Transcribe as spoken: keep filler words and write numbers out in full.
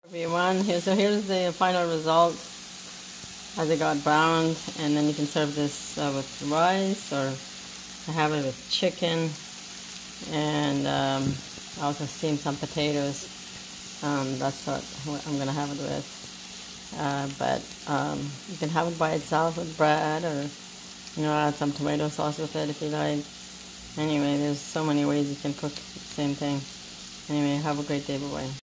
Everyone, here, so here's the final result as it got browned, and then you can serve this uh, with rice, or I have it with chicken, and um, I also steamed some potatoes. Um, that's what, what I'm gonna have it with. Uh, but um, you can have it by itself with bread, or you know, add some tomato sauce with it if you like. Anyway, there's so many ways you can cook the same thing. Anyway, have a great day. Bye bye.